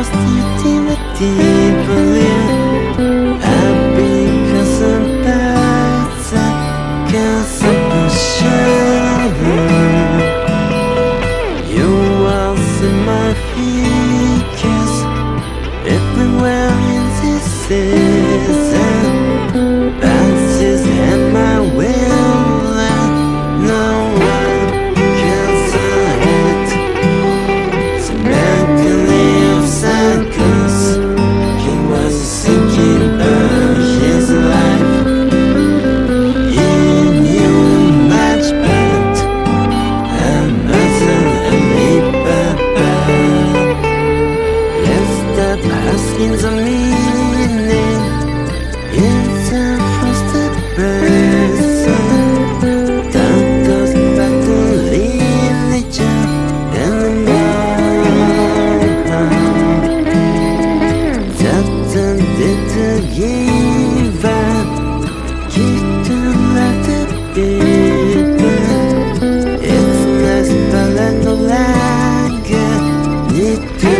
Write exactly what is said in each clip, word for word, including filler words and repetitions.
lost utility, believe I've been consumed by consumption. You will see my features everywhere in this season. Bounces in my will, and no one can solve it. So melancholy of seconds, he was thinking about his life. He knew much but a mustn't leap about. Let's stop asking the meaning. It's a frosted person. Don't go back to leave nature anymore. Doesn't it to give up? Keep to let it be. It's nice but I no longer need to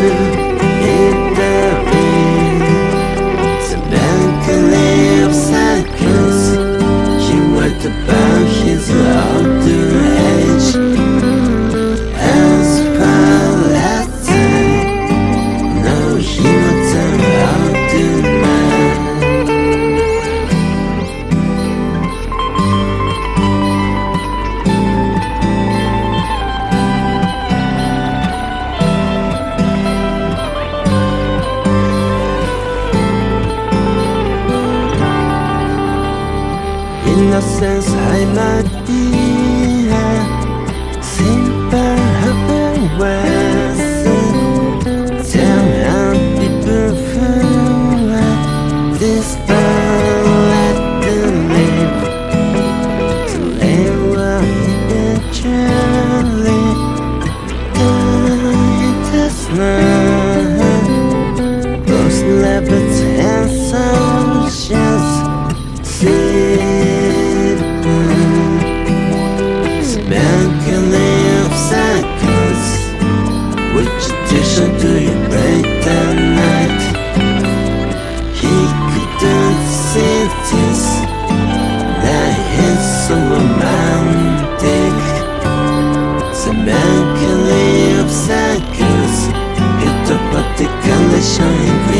intervene. So melancholy of cycles, he worked about his older age. As far as time, no, he was an older man. Innocence I might be simple otherwise. Tell how people feel this life to live. To live well eventually die the snow. Both leopards and soldiers melancholy of cycles. Which addition do you break the night? He couldn't see this. That is so romantic. The melancholy of cycles. It's about the condition.